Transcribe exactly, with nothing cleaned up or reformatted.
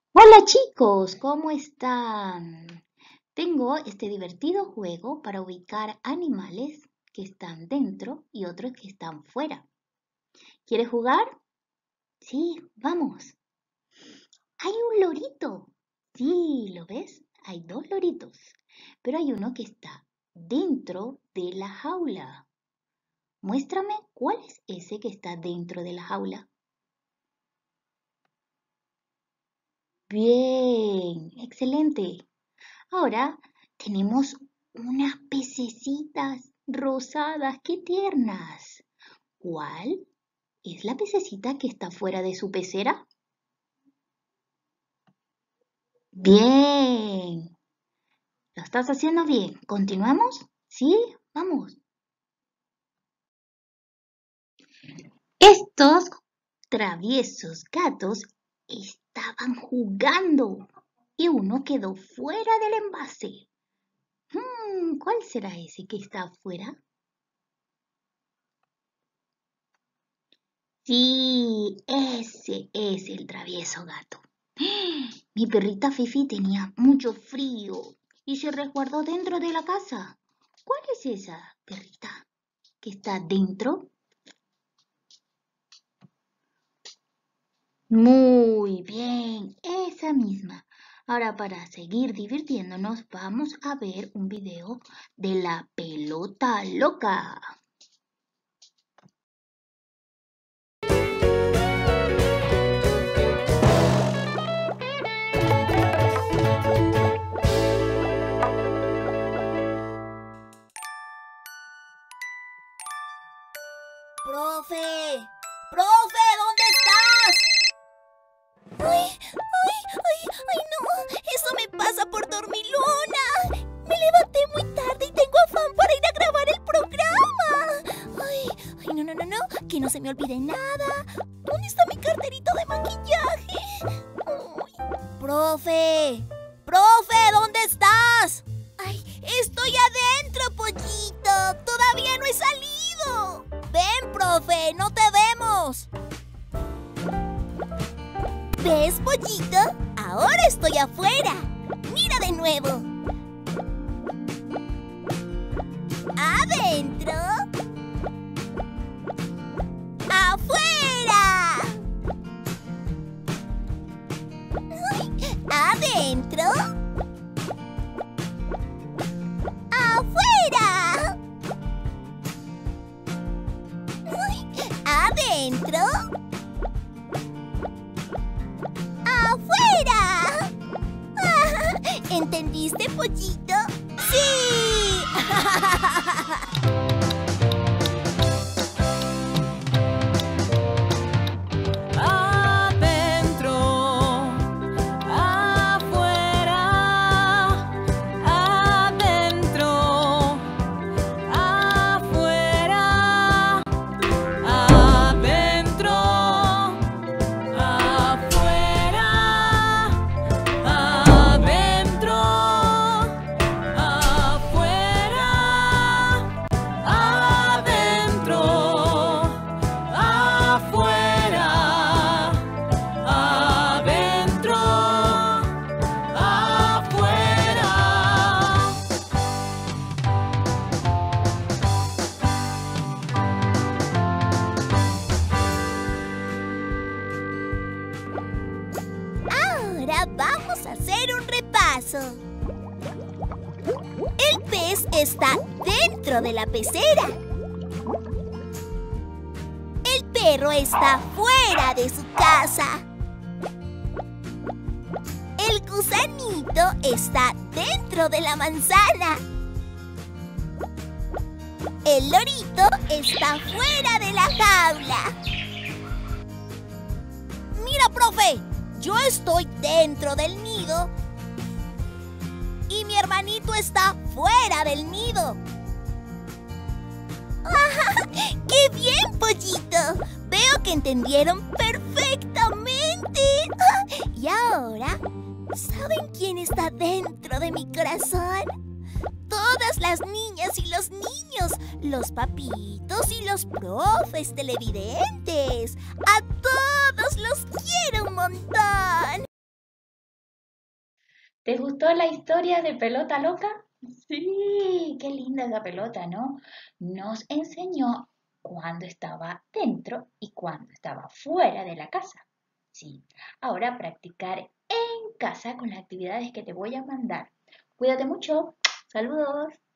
Hola chicos, ¿cómo están? Tengo este divertido juego para ubicar animales que están dentro y otros que están fuera. ¿Quieres jugar? Sí, vamos. Hay un lorito. Sí, ¿lo ves? Hay dos loritos, pero hay uno que está dentro de la jaula. Muéstrame cuál es ese que está dentro de la jaula. Bien, excelente. Ahora tenemos unas pececitas rosadas, qué tiernas. ¿Cuál es la pececita que está fuera de su pecera? Bien, lo estás haciendo bien. ¿Continuamos? Sí, vamos. Estos traviesos gatos estaban jugando y uno quedó fuera del envase. Hmm, ¿cuál será ese que está afuera? Sí, ese es el travieso gato. Mi perrita Fifi tenía mucho frío y se resguardó dentro de la casa. ¿Cuál es esa perrita que está dentro? Muy bien, esa misma. Ahora para seguir divirtiéndonos vamos a ver un video de la pelota loca. ¡Profe! ¡Profe! ¿Dónde estás? ¡Ay! ¡Ay! ¡Ay! ¡Ay, no! ¡Eso me pasa por dormilona! Me levanté muy tarde y tengo afán para ir a grabar el programa. ¡Ay! ¡Ay, no, no, no, no! Que no se me olvide nada. ¿Dónde está mi carterito de maquillaje? ¡Ay! ¡Profe! ¡Profe! ¿Dónde estás? ¡Ay! ¡Estoy adentro, pollito! ¡Todavía no he salido! ¡Ven, profe! ¡No te vemos! ¿Ves, pollito? Ahora estoy afuera. ¡Mira de nuevo! ¡Adentro! ¡Afuera! ¡Ay! ¡Adentro! ¡Afuera! ¡Ay! ¡Adentro! ¡Afuera! ¿Entendiste, pollito? ¡Sí! Adentro, afuera, adentro, afuera, adentro, afuera, adentro, afuera, adentro, afuera, adentro, afuera. Ahora vamos a hacer un repaso. El pez está dentro de la pecera. El perro está fuera de su casa. El gusanito está dentro de la manzana. El lorito está fuera de la jaula. Mira, profe, yo estoy dentro del nido y mi hermanito está fuera del nido. ¡Qué bien, pollito! Veo que entendieron perfectamente. Y ahora, ¿saben quién está dentro de mi corazón? Todas las niñas y los niños, los papitos y los profes televidentes. A todos los quiero un montón. ¿Te gustó la historia de Pelota Loca? Sí, qué linda esa pelota, ¿no? Nos enseñó cuándo estaba dentro y cuándo estaba fuera de la casa. Sí, ahora practicar en casa con las actividades que te voy a mandar. Cuídate mucho. Saludos.